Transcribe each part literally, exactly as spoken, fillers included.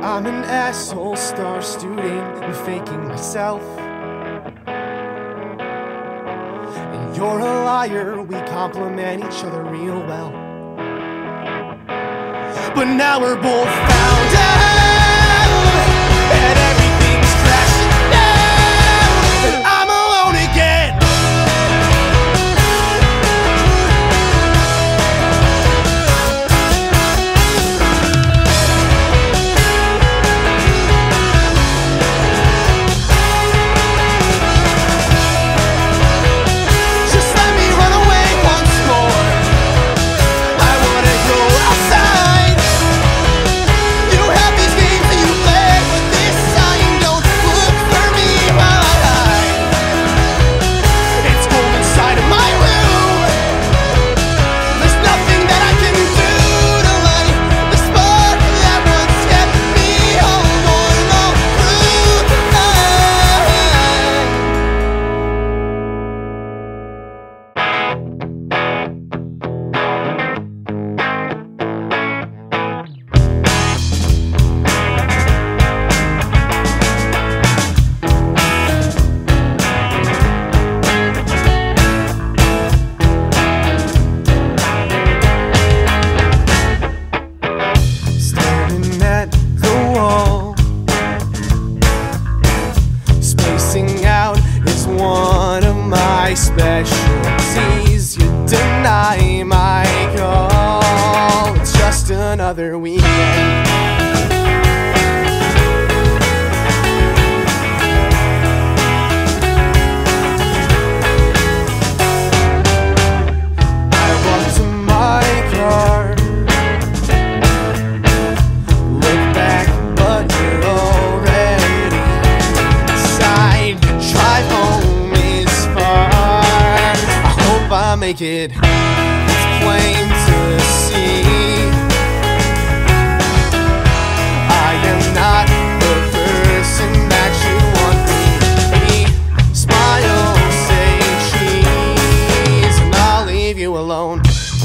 I'm an asshole star student and faking myself, and you're a liar. We complement each other real well, but now we're both found out, and everything's crashing down, and I'm alone again. One of my specialties. You deny my call. It's just another weekend. I walk to my car, look back, but you're already inside. Drive home, I make it, it's plain to see. I am not the person that you want me to be. Smile, say cheese, and I'll leave you alone.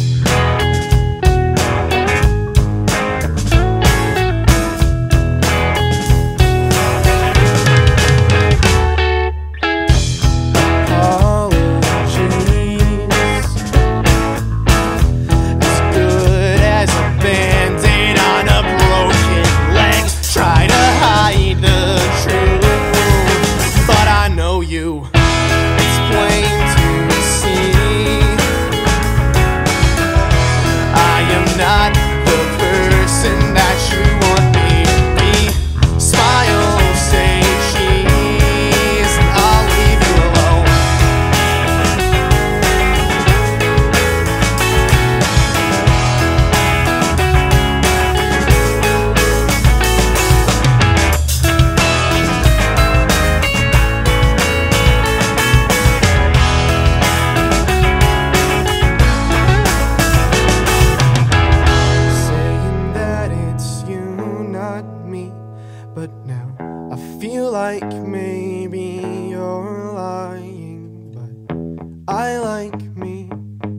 But now I feel like maybe you're lying, but I like me,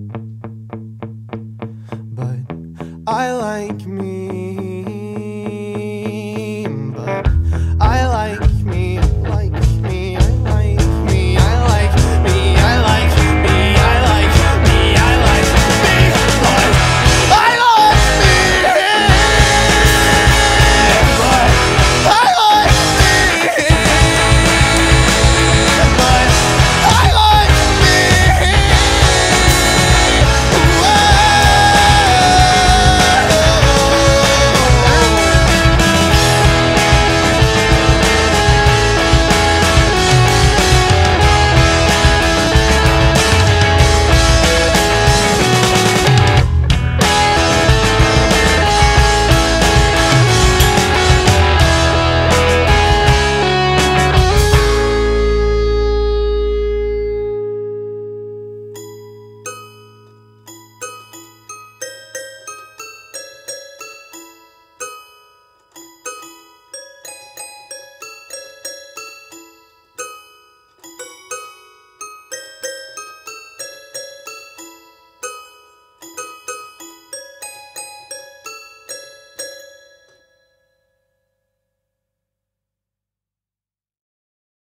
but I like me, but I like me, like me, I like me, I like me, I like me, I like me, I like me, but I like me, but I like me, but I like me.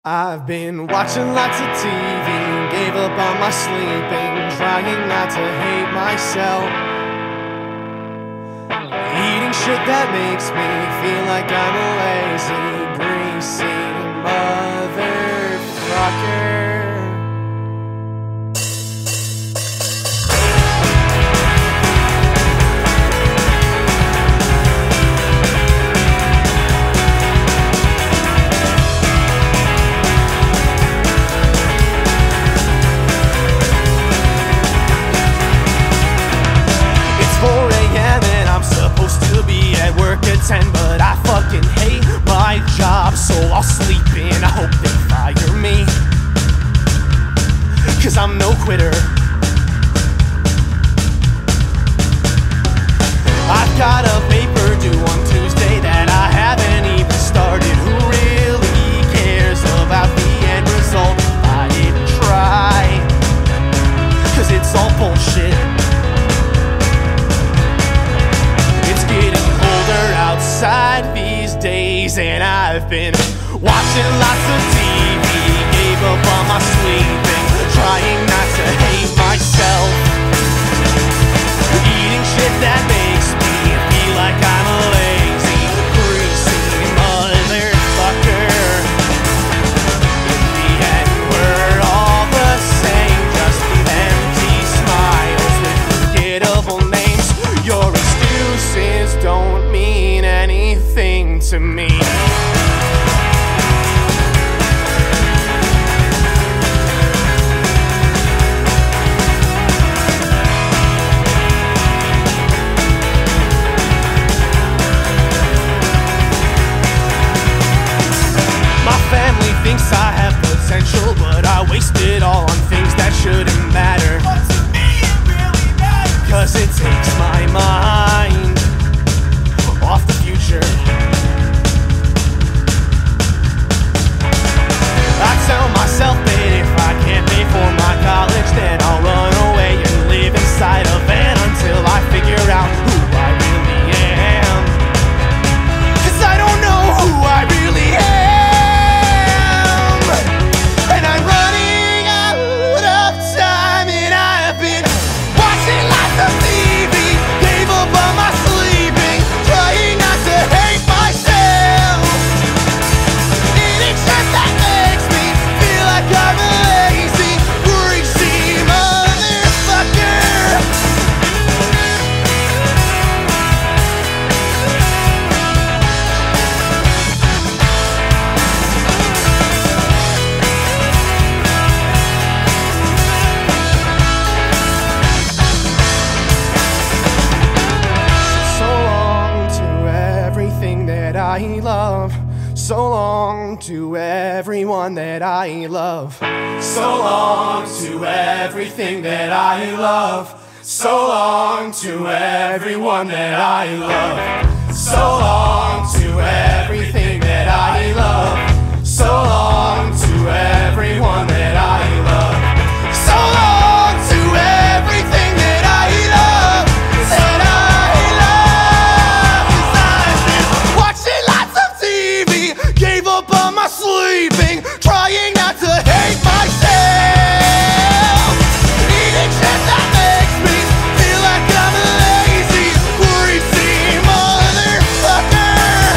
I've been watching lots of T V, gave up on my sleeping, trying not to hate myself. Eating shit that makes me feel like I'm a lazy, greasy motherfucker. ten, but I fucking hate my job, so I'll sleep in. I hope they fire me, cause I'm no quitter. I've got a paper due on Tuesday that I haven't even started. Who really cares about the end result if I didn't try? Cause it's all bullshit. It's getting colder outside these days, and I've been watching lots of T V, gave up on my sleeping, trying not to hate myself. Eating shit that makes me feel like I'm a lazy, greasy motherfucker. In the end, we're all the same, just empty smiles with forgettable names. Your excuses don't mean anything to me. My family thinks I have potential, but I waste it all on things that shouldn't matter. But to me it really matters, cause it takes my mind off the future. I tell myself that if I can't pay for my college, then I'll run away and live inside a van until I figure out who I really am. Cause I don't know who I really am, and I'm running out of time, and I've been watching lots of T V, gave up on my sleeping, trying not to hate myself. Eating shit that makes me feel like I'm a lazy, greasy motherfucker. So long to everything that I love. So long to everyone that I love. So long to everything that I love. So long to everyone that I love. So long to everything that I love. So long to everyone that I love. So long to everything that I love. That I love. 'Cause I've been watching lots of T V, gave up on my sleeping, trying not to hate myself. Eating shit that makes me feel like I'm a lazy, greasy motherfucker.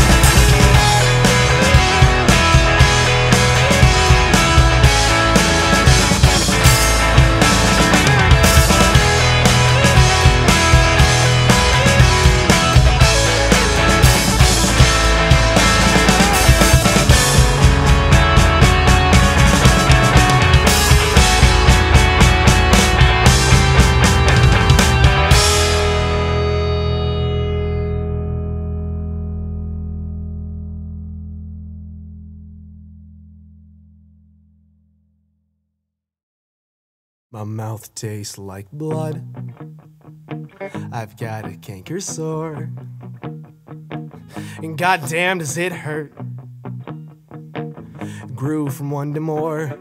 My mouth tastes like blood. I've got a canker sore, and goddamn does it hurt. Grew from one to more.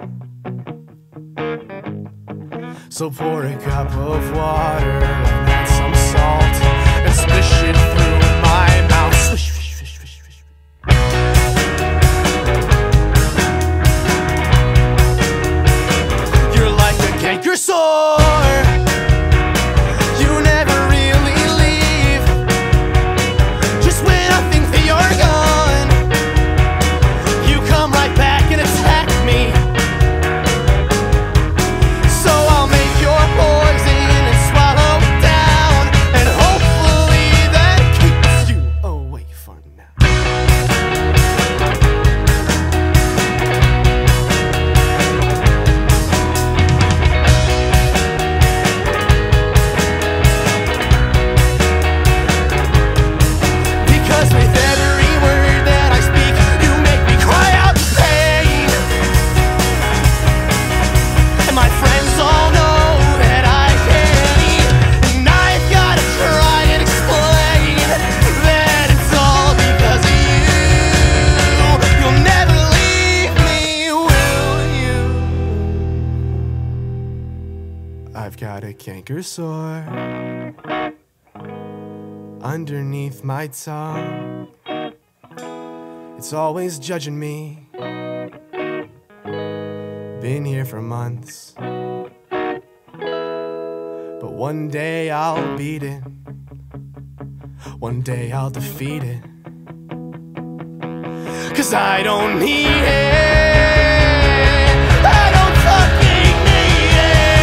So pour a cup of water and add some salt and swish it through my mouth. Swish, swish, swish, swish, swish. got a canker sore underneath my tongue. It's always judging me. Been here for months, but one day I'll beat it. One day I'll defeat it. 'Cause I don't need it. I don't fucking need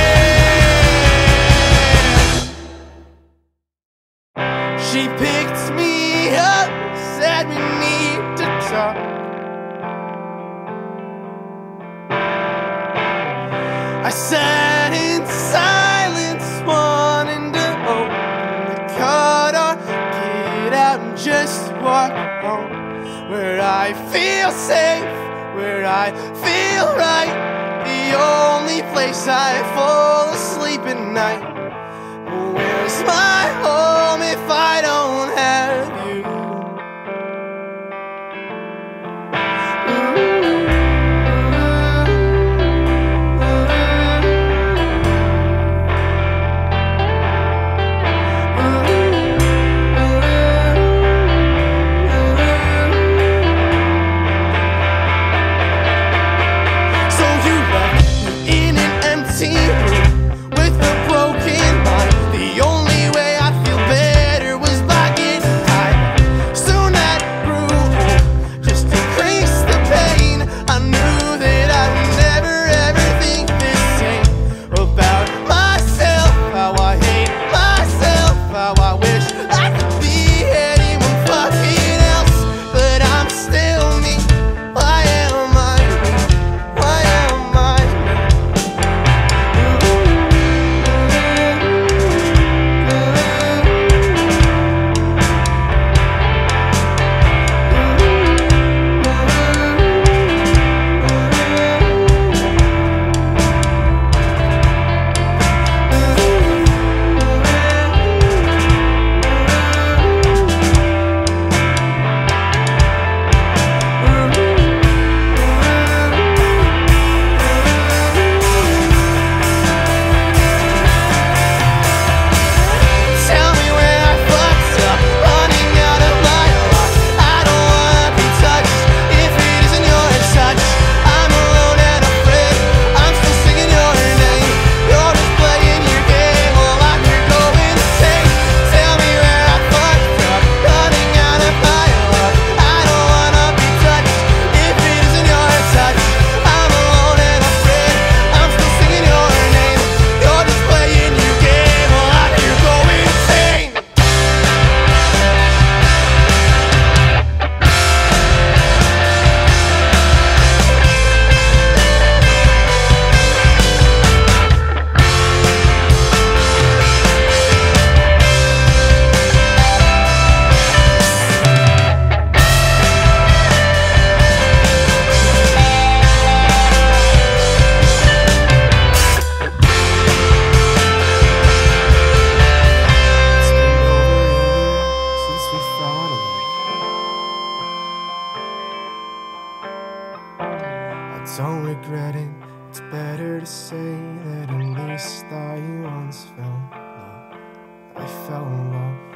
it. She picked me up, said we need to talk. I sat in silence, wanting to open the car door, get out and just walk home, where I feel safe, where I feel right, the only place I fall asleep at night. Where's my home if I don't have you? Don't regret it, it's better to say that at least I once felt love. I fell in love.